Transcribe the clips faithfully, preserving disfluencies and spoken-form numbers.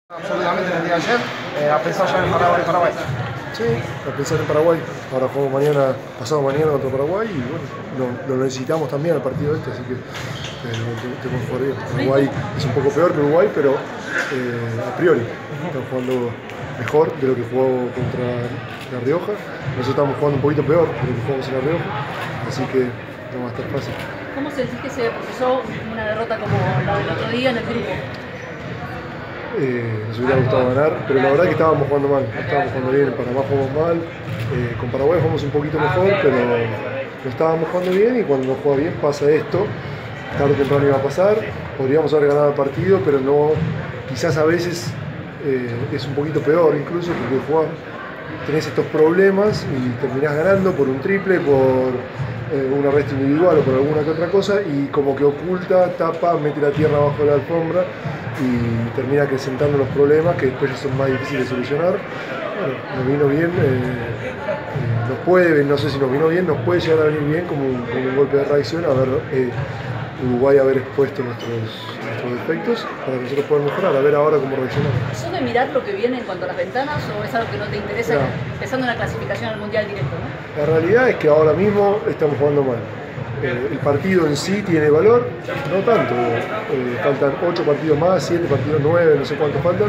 Absolutamente en el día de ayer, eh, a pensar ya en Paraguay, Paraguay. Sí, a pensar en Paraguay. Ahora jugamos mañana, pasado mañana contra Paraguay y bueno, lo, lo necesitamos también al partido este, así que eh, tenemos que jugar bien. Paraguay es un poco peor que Uruguay, pero eh, a priori están jugando mejor de lo que jugó contra La Rioja. Nosotros estamos jugando un poquito peor de lo que jugamos en La Rioja, así que no va a estar fácil. ¿Cómo sentís que se procesó una derrota como la del otro día en el grupo? Eh, nos hubiera gustado ganar, pero la verdad que estábamos jugando mal, no estábamos jugando bien, en Panamá jugamos mal, eh, con Paraguay jugamos un poquito mejor, pero no estábamos jugando bien y cuando no juega bien pasa esto, tarde o temprano iba a pasar, podríamos haber ganado el partido, pero no, quizás a veces eh, es un poquito peor incluso porque jugás, tenés estos problemas y terminás ganando por un triple, por eh, un arresto individual o por alguna que otra cosa y como que oculta, tapa, mete la tierra abajo de la alfombra y termina acrecentando los problemas que después son más difíciles de solucionar. Bueno, nos vino bien, eh, eh, nos puede, no sé si nos vino bien, nos puede llegar a venir bien como un, como un golpe de reacción, a ver eh, Uruguay haber expuesto nuestros, nuestros defectos para que nosotros podamos mejorar, a ver ahora cómo reaccionamos. ¿Sos de mirar lo que viene en cuanto a las ventanas o es algo que no te interesa, No. empezando en la clasificación al Mundial directo, ¿no? La realidad es que ahora mismo estamos jugando mal. Eh, el partido en sí tiene valor, no tanto. Eh, faltan ocho partidos más, siete partidos, nueve, no sé cuántos faltan.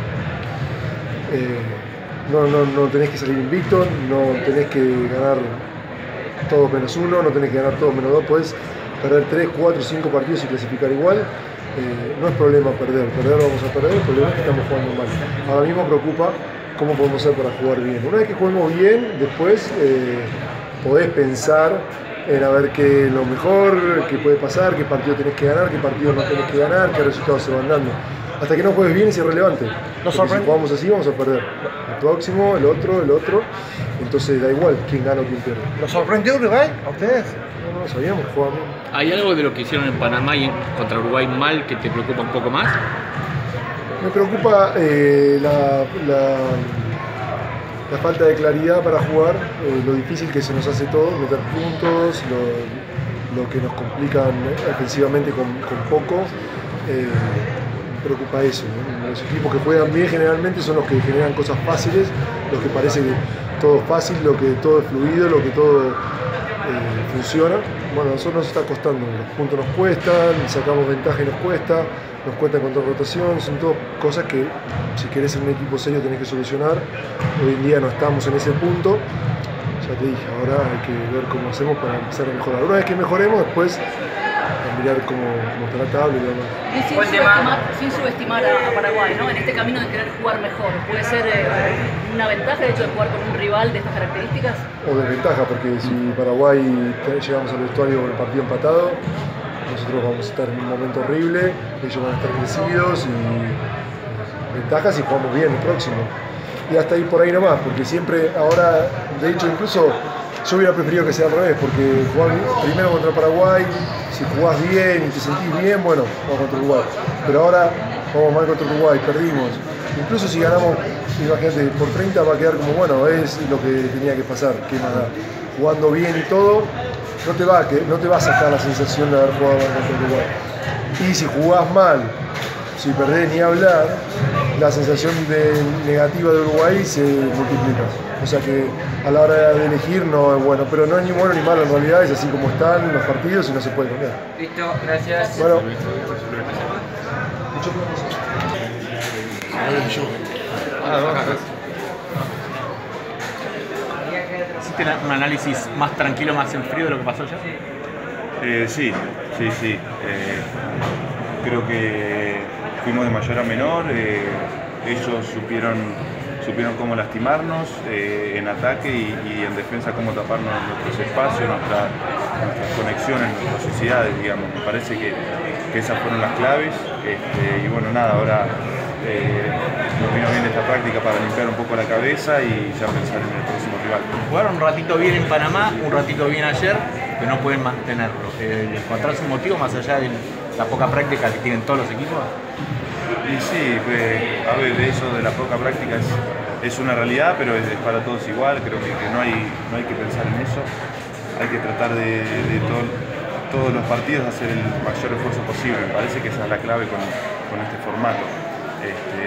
Eh, no, no, no tenés que salir invicto, no tenés que ganar todos menos uno, no tenés que ganar todos menos dos, podés perder tres, cuatro, cinco partidos y clasificar igual. Eh, no es problema perder, perder vamos a perder, el problema es que estamos jugando mal. Ahora mismo preocupa cómo podemos hacer para jugar bien. Una vez que juguemos bien, después eh, podés pensar en a ver qué es lo mejor, qué puede pasar, qué partido tenés que ganar, qué partido no tenés que ganar, qué resultados se van dando. Hasta que no juegues bien es irrelevante. Porque si jugamos así vamos a perder. El próximo, el otro, el otro. Entonces da igual quién gana o quién pierde. ¿Los sorprendió Uruguay a ustedes? No, no sabíamos, jugaban bien. ¿Hay algo de lo que hicieron en Panamá y contra Uruguay mal que te preocupa un poco más? Me preocupa eh, la, la, la falta de claridad para jugar, eh, lo difícil que se nos hace todo, meter puntos, lo, lo que nos complican ofensivamente con, con poco. Eh, me preocupa eso, ¿no? Los equipos que juegan bien generalmente son los que generan cosas fáciles, los que parece que todo es fácil, lo que todo es fluido, lo que todo eh, funciona. Bueno, a nosotros nos está costando, los puntos nos cuestan, sacamos ventaja y nos cuesta, nos cuesta contra rotación, son todas cosas que si querés ser un equipo serio tenés que solucionar. Hoy en día no estamos en ese punto, ya te dije, ahora hay que ver cómo hacemos para empezar a mejorar. Una vez que mejoremos, después a mirar cómo, cómo está la tabla y demás. Y sin subestimar, sin subestimar a, a Paraguay, ¿no? En este camino de querer jugar mejor, ¿puede ser eh, una ventaja el hecho de jugar con un rival de estas características? O desventaja, porque si Paraguay llegamos al vestuario con el partido empatado, nosotros vamos a estar en un momento horrible, ellos van a estar crecidos y ventajas si jugamos bien el próximo. Y hasta ahí por ahí nomás, porque siempre ahora, de hecho incluso yo hubiera preferido que sea al revés, porque jugar primero contra Paraguay, si jugás bien y te sentís bien, bueno, vamos contra Uruguay. Pero ahora vamos mal contra Uruguay, perdimos. Incluso si ganamos, imagínate, por treinta va a quedar como, bueno, es lo que tenía que pasar, que nada, jugando bien y todo, no te va a, que, no te va a sacar la sensación de haber jugado mal contra Uruguay. Y si jugás mal, si perdés ni hablar, la sensación de negativa de Uruguay se multiplica. O sea que a la hora de elegir no es bueno, pero no es ni bueno ni malo en realidad, es así como están los partidos y no se puede cambiar. Listo, gracias. Bueno. ¿Hiciste un análisis más tranquilo, más en frío de lo que pasó ya? Eh, sí, sí, sí. Eh, creo que fuimos de mayor a menor. Eh, ellos supieron, supieron cómo lastimarnos eh, en ataque y, y en defensa cómo taparnos nuestros espacios, nuestra, nuestras conexiones, nuestras sociedades, digamos. Me parece que, que esas fueron las claves. Este, y bueno, nada, ahora eh, nos vino bien esta práctica para limpiar un poco la cabeza y ya pensar en el próximo rival. Jugaron un ratito bien en Panamá, un ratito bien ayer, pero no pueden mantenerlo. Eh, ¿Encontrás un motivo más allá de la poca práctica que tienen todos los equipos? Y sí, pues, a ver, eso de la poca práctica es, es una realidad, pero es, es para todos igual. Creo que, que no, hay, no hay que pensar en eso. Hay que tratar de, de todo, todos los partidos hacer el mayor esfuerzo posible. Me parece que esa es la clave con, con este formato. Este,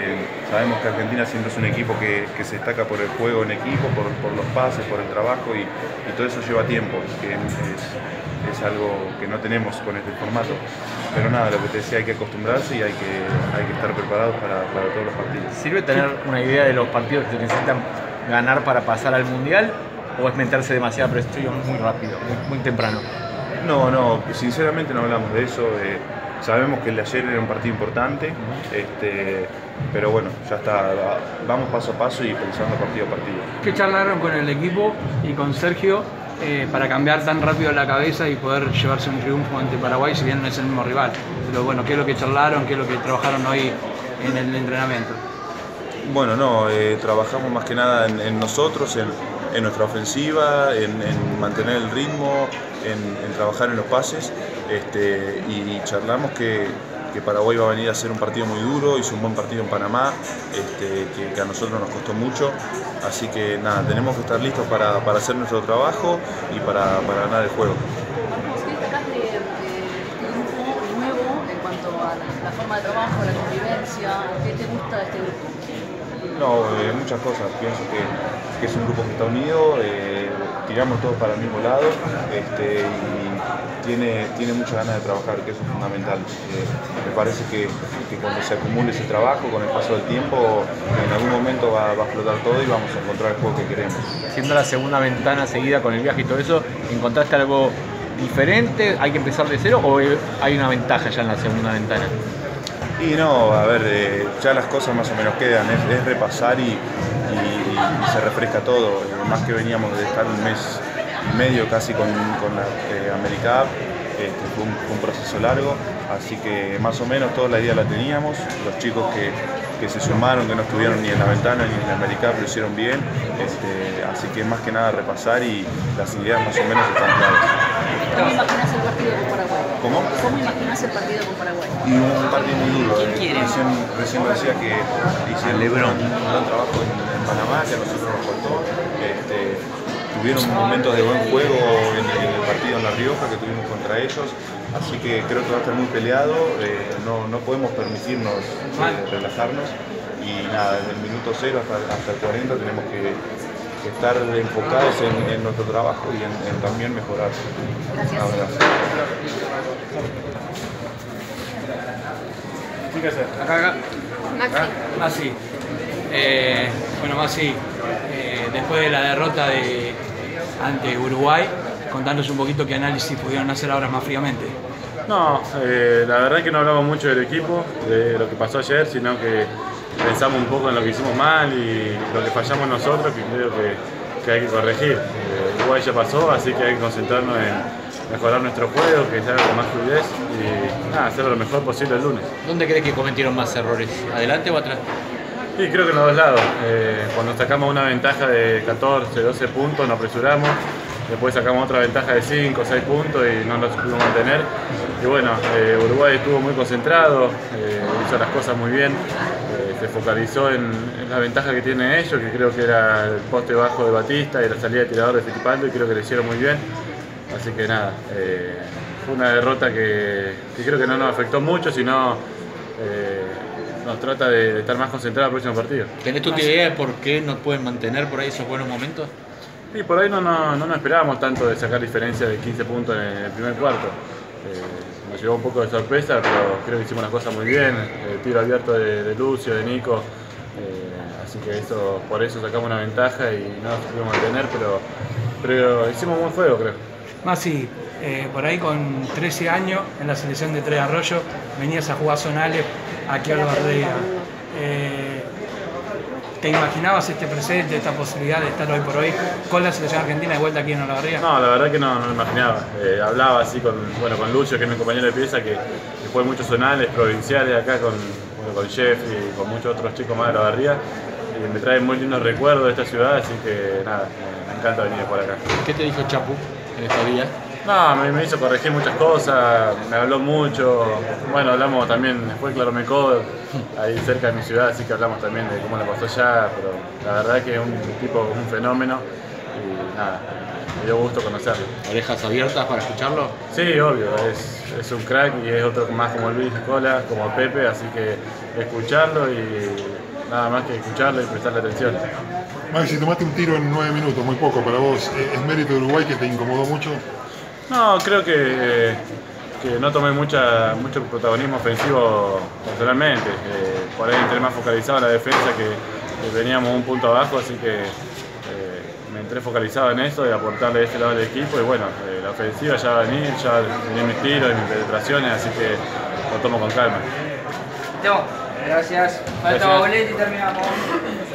sabemos que Argentina siempre es un equipo que, que se destaca por el juego en equipo, por, por los pases, por el trabajo y, y todo eso lleva tiempo, que es, es algo que no tenemos con este formato. Pero nada, lo que te decía, hay que acostumbrarse y hay que, hay que estar preparados para, para todos los partidos. ¿Sirve tener una idea de los partidos que se necesitan ganar para pasar al Mundial o es meterse demasiada presión muy rápido, muy, muy temprano? No, no, sinceramente no hablamos de eso. Eh, sabemos que el de ayer era un partido importante, este, pero bueno, ya está, vamos paso a paso y pensando partido a partido. ¿Qué charlaron con el equipo y con Sergio eh, para cambiar tan rápido la cabeza y poder llevarse un triunfo ante Paraguay, si bien no es el mismo rival? Pero bueno, ¿qué es lo que charlaron, qué es lo que trabajaron hoy en el entrenamiento? Bueno, no, eh, trabajamos más que nada en, en nosotros, en, en nuestra ofensiva, en, en mantener el ritmo, en, en trabajar en los pases, este, y charlamos que, que Paraguay va a venir a hacer un partido muy duro, hizo un buen partido en Panamá, este, que, que a nosotros nos costó mucho, así que nada, tenemos que estar listos para, para hacer nuestro trabajo y para, para ganar el juego. ¿Qué destacás de, de este grupo nuevo en cuanto a la, la forma de trabajo, la convivencia? ¿Qué te gusta de este grupo? No, eh, muchas cosas. Pienso que, que es un grupo que está unido, eh, tiramos todos para el mismo lado, este, y tiene, tiene muchas ganas de trabajar, que eso es fundamental. Eh, me parece que, que cuando se acumule ese trabajo, con el paso del tiempo, en algún momento va, va a explotar todo y vamos a encontrar el juego que queremos. Siendo la segunda ventana seguida con el viaje y todo eso, ¿encontraste algo diferente? ¿Hay que empezar de cero o hay una ventaja ya en la segunda ventana? Y no, a ver, eh, ya las cosas más o menos quedan, es, es repasar y, y, y se refresca todo. Más que veníamos de estar un mes y medio casi con, con la eh, AmeriCup, este, fue, un, fue un proceso largo, así que más o menos toda la idea la teníamos. Los chicos que, que se sumaron, que no estuvieron ni en la ventana ni en la AmeriCup, lo hicieron bien, este, así que más que nada repasar y las ideas más o menos están claras. ¿Cómo imaginas el partido con Paraguay? ¿Cómo? ¿Cómo imaginas el partido con Paraguay? Y un partido muy duro. ¿Quién quiere? Recién, recién lo decía que hicieron un gran trabajo en, en Panamá, que a nosotros nos faltó. Este, tuvieron momentos de buen juego en el, en el partido en La Rioja que tuvimos contra ellos, así que creo que va a estar muy peleado. Eh, no, no podemos permitirnos eh, relajarnos y nada, desde el minuto cero hasta, hasta el cuarenta tenemos que estar enfocados en, en nuestro trabajo y en, en también mejorar. Gracias. ¿Qué hacer? Acá, acá. Maxi. Maxi. Eh, bueno, Maxi, eh, después de la derrota de, ante Uruguay, contanos un poquito qué análisis pudieron hacer ahora más fríamente. No, eh, la verdad que no hablamos mucho del equipo, de lo que pasó ayer, sino que pensamos un poco en lo que hicimos mal y lo que fallamos nosotros, que creo que, que hay que corregir. Eh, Uruguay ya pasó, así que hay que concentrarnos en mejorar nuestro juego, que se haga con más fluidez y nada, hacerlo lo mejor posible el lunes. ¿Dónde crees que cometieron más errores? ¿Adelante o atrás? Sí, creo que en los dos lados. Eh, cuando sacamos una ventaja de catorce, doce puntos, nos apresuramos. Después sacamos otra ventaja de cinco o seis puntos y no nos pudimos mantener. Y bueno, eh, Uruguay estuvo muy concentrado, eh, hizo las cosas muy bien. Eh, se focalizó en, en la ventaja que tienen ellos, que creo que era el poste bajo de Batista y la salida de tirador de Fittipaldo, y creo que lo hicieron muy bien. Así que nada, eh, fue una derrota que, que creo que no nos afectó mucho, sino eh, nos trata de, de estar más concentrados el próximo partido. ¿Tenés tu idea de por qué no pueden mantener por ahí esos buenos momentos? Sí, por ahí no, no, no nos esperábamos tanto de sacar diferencia de quince puntos en el primer cuarto. Eh, nos llevó un poco de sorpresa, pero creo que hicimos las cosas muy bien. El tiro abierto de, de Lucio, de Nico. Eh, así que eso, por eso sacamos una ventaja y no nos pudimos mantener, pero, pero hicimos un buen juego, creo. Maxi, eh, por ahí con trece años en la selección de Tres Arroyos venías a jugar zonales aquí a la Barriga. Eh, ¿Te imaginabas este presente, esta posibilidad de estar hoy por hoy con la selección argentina de vuelta aquí en Olavarría? No, la verdad que no, no lo imaginaba. Eh, hablaba así con, bueno, con Lucio, que es mi compañero de pieza, que, que fue muchos zonales, provinciales acá con, bueno, con Jeff y con muchos otros chicos más de Olavarría. Y me trae muy lindos recuerdos de esta ciudad, así que nada, me, me encanta venir por acá. ¿Qué te dijo Chapu en estos días? No, me, me hizo corregir muchas cosas, me habló mucho. Bueno, hablamos también, después Claro Mecó, ahí cerca de mi ciudad, así que hablamos también de cómo la pasó allá, pero la verdad que es un tipo, un fenómeno y nada, me dio gusto conocerlo. ¿Orejas abiertas para escucharlo? Sí, obvio, es, es un crack y es otro más como Luis Cola, como Pepe, así que escucharlo y nada más que escucharlo y prestarle atención. Maxi, tomaste un tiro en nueve minutos, muy poco para vos. ¿Es mérito de Uruguay que te incomodó mucho? No, creo que, que no tomé mucha, mucho protagonismo ofensivo personalmente. Eh, por ahí entré más focalizado en la defensa, que, que veníamos un punto abajo, así que eh, me entré focalizado en eso, de aportarle este lado al equipo. Y bueno, eh, la ofensiva ya va a venir, ya venía mis tiros y mis penetraciones, así que lo tomo con calma. Gracias. Falta Gracias. boleto y terminamos.